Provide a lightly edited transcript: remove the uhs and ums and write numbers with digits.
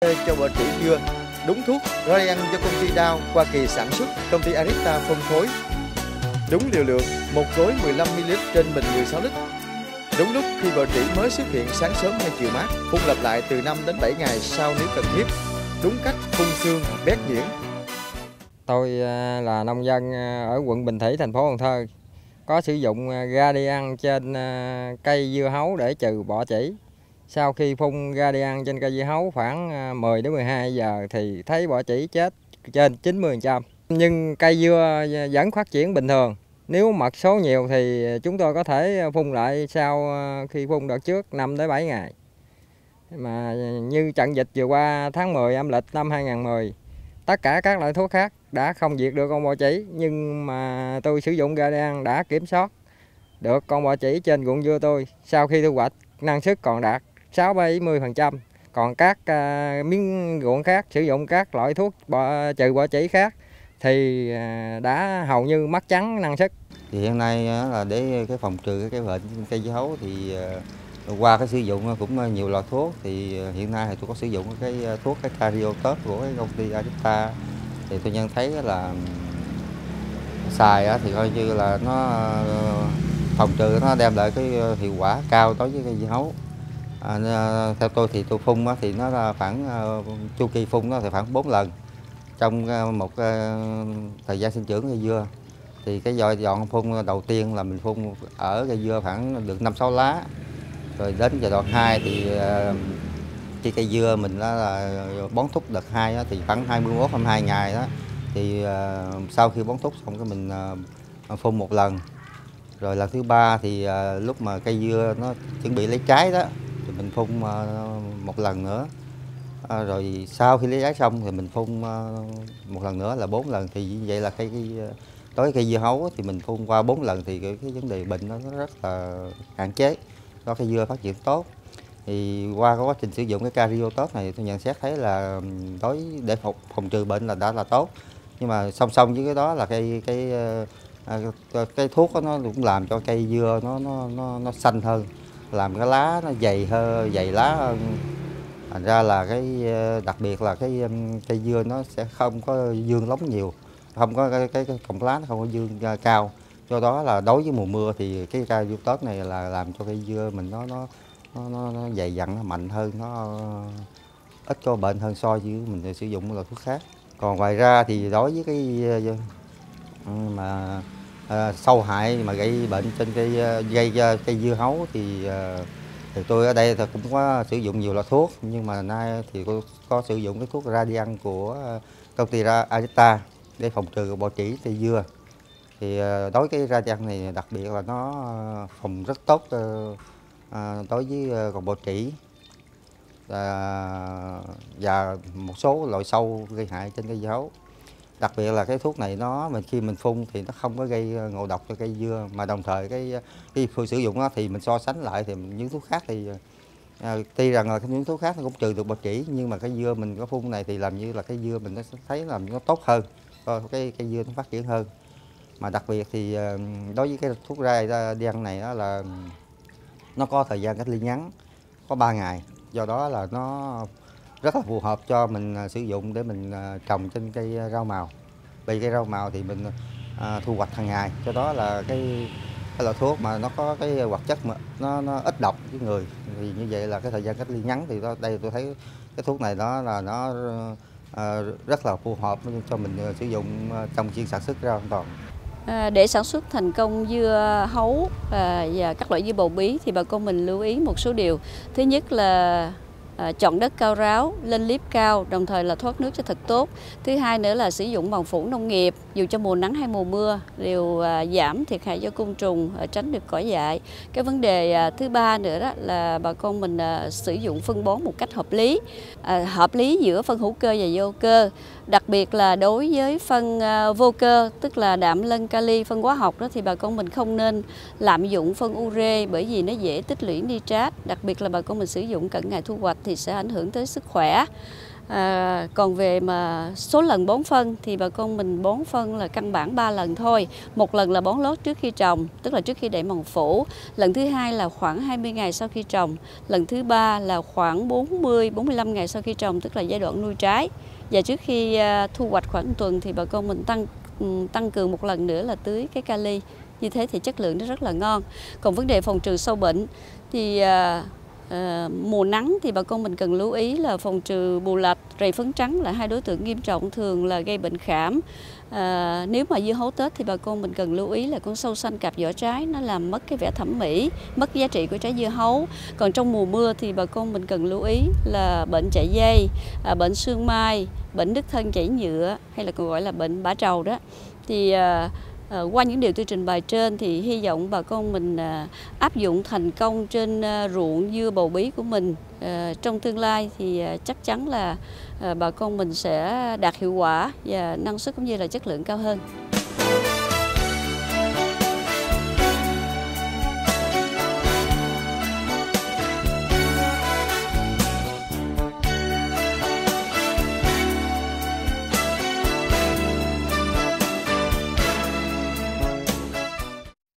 cho bọ trĩ dưa. Đúng thuốc Radian do công ty Dow Hoa Kỳ sản xuất, công ty Arista phân phối. Đúng liều lượng, một gói 15ml trên bình 16 lít. Đúng lúc khi bọ trĩ mới xuất hiện sáng sớm hay chiều mát, phun lặp lại từ 5 đến 7 ngày sau nếu cần thiết. Đúng cách phun xương, bét nhuyễn. Tôi là nông dân ở quận Bình Thủy, thành phố Cần Thơ. Có sử dụng Radian trên cây dưa hấu để trừ bọ trĩ. Sau khi phun Radian trên cây dưa hấu khoảng 10 đến 12 giờ thì thấy bọ trĩ chết trên 90%. Nhưng cây dưa vẫn phát triển bình thường. Nếu mật số nhiều thì chúng tôi có thể phun lại sau khi phun đợt trước 5 đến 7 ngày. Mà như trận dịch vừa qua tháng 10 âm lịch năm 2010, tất cả các loại thuốc khác đã không diệt được con bọ trĩ, nhưng mà tôi sử dụng Radian đã kiểm soát được con bọ trĩ trên ruộng dưa tôi. Sau khi thu hoạch, năng suất còn đạt 60-70%. Còn các miếng ruộng khác sử dụng các loại thuốc trừ bọ trĩ khác thì đã hầu như mất trắng năng suất. Thì hiện nay là để cái phòng trừ cái bệnh cây dưa hấu thì qua cái sử dụng cũng nhiều loại thuốc, thì hiện nay thì tôi có sử dụng cái thuốc cái Cariotop của cái công ty Arista, thì tôi nhận thấy là xài thì coi như là nó phòng trừ, nó đem lại cái hiệu quả cao đối với cây dưa hấu. Theo tôi thì tôi phun thì nó là khoảng chu kỳ phun nó thì khoảng 4 lần trong một thời gian sinh trưởng cây dưa. Thì cái giai đoạn phun đầu tiên là mình phun ở cây dưa khoảng được 5-6 lá. Rồi đến giai đoạn 2 thì khi cây dưa mình là bón thúc đợt 2 thì khoảng 21-22 ngày đó. Thì sau khi bón thúc xong cái mình phun một lần. Rồi lần thứ 3 thì lúc mà cây dưa nó chuẩn bị lấy trái đó thì mình phun một lần nữa. Rồi sau khi lấy trái xong thì mình phun một lần nữa là 4 lần. Thì như vậy là đối với cây dưa hấu thì mình phun qua 4 lần thì cái vấn đề bệnh nó rất là hạn chế, do cây dưa phát triển tốt. Thì qua quá trình sử dụng cái Cariotop này tôi nhận xét thấy là để phòng trừ bệnh là đã là tốt. Nhưng mà song song với cái đó là cái thuốc đó, nó cũng làm cho cây dưa nó xanh hơn, làm cái lá nó dày lá hơn. Thành ra là đặc biệt là cây dưa nó sẽ không có dương lóng nhiều, không có cái cọng lá nó không có dương cao. Do đó là đối với mùa mưa thì cái Cariotop này là làm cho cây dưa mình nó dày dặn, nó mạnh hơn, nó ít có bệnh hơn so với mình sử dụng loại thuốc khác. Còn ngoài ra thì đối với cái mà sâu hại mà gây bệnh trên cây dưa hấu thì tôi ở đây thì cũng có sử dụng nhiều loại thuốc, nhưng mà nay thì tôi có sử dụng cái thuốc Radian của công ty Arista để phòng trừ bọ trĩ cây dưa. Thì đối với cái Radian này đặc biệt là nó phòng rất tốt đối với con bọ trĩ và một số loại sâu gây hại trên cây dưa hấu. Đặc biệt là cái thuốc này khi mình phun thì nó không có gây ngộ độc cho cây dưa, mà đồng thời khi sử dụng nó thì mình so sánh lại thì những thuốc khác thì tuy rằng là những thuốc khác nó cũng trừ được bọ trĩ, nhưng mà cây dưa mình có phun này thì làm như là cây dưa mình nó thấy làm nó tốt hơn, cây dưa nó phát triển hơn. Mà đặc biệt thì đối với cái thuốc Radian này đó là nó có thời gian cách ly ngắn, có 3 ngày, do đó là nó rất là phù hợp cho mình sử dụng để mình trồng trên cây rau màu. Vì cây rau màu thì mình thu hoạch hàng ngày, do đó là cái loại thuốc mà nó có cái hoạt chất mà nó ít độc với người, thì như vậy là cái thời gian cách ly ngắn thì đây tôi thấy cái thuốc này nó rất là phù hợp cho mình sử dụng trong chuyên sản xuất rau an toàn. Để sản xuất thành công dưa hấu và các loại dưa bầu bí thì bà con mình lưu ý một số điều. Thứ nhất là chọn đất cao ráo, lên liếp cao, đồng thời là thoát nước cho thật tốt. Thứ hai nữa là sử dụng bằng phủ nông nghiệp, dù cho mùa nắng hay mùa mưa đều giảm thiệt hại cho côn trùng, tránh được cỏ dại. Cái vấn đề thứ ba nữa đó là bà con mình sử dụng phân bón một cách hợp lý giữa phân hữu cơ và vô cơ. Đặc biệt là đối với phân vô cơ, tức là đạm lân kali, phân hóa học đó, thì bà con mình không nên lạm dụng phân ure, bởi vì nó dễ tích lũy nitrat. Đặc biệt là bà con mình sử dụng cận ngày thu hoạch thì sẽ ảnh hưởng tới sức khỏe. Còn về mà số lần bón phân thì bà con mình bón phân là căn bản 3 lần thôi. Một lần là bón lót trước khi trồng, tức là trước khi đậy màng phủ. Lần thứ hai là khoảng 20 ngày sau khi trồng. Lần thứ ba là khoảng 40-45 ngày sau khi trồng, tức là giai đoạn nuôi trái. Và trước khi thu hoạch khoảng 1 tuần thì bà con mình tăng cường một lần nữa là tưới cái kali. Như thế thì chất lượng nó rất là ngon. Còn vấn đề phòng trừ sâu bệnh thì mùa nắng thì bà con mình cần lưu ý là phòng trừ bù lạch, rầy phấn trắng là 2 đối tượng nghiêm trọng thường là gây bệnh khảm. Nếu mà dưa hấu Tết thì bà con mình cần lưu ý là con sâu xanh cạp vỏ trái, nó làm mất cái vẻ thẩm mỹ, mất giá trị của trái dưa hấu. Còn trong mùa mưa thì bà con mình cần lưu ý là bệnh chạy dây, bệnh sương mai, bệnh đứt thân chảy nhựa hay là còn gọi là bệnh bã trầu đó. Thì qua những điều tôi trình bày trên thì hy vọng bà con mình áp dụng thành công trên ruộng dưa bầu bí của mình. Trong tương lai thì chắc chắn là bà con mình sẽ đạt hiệu quả và năng suất cũng như là chất lượng cao hơn.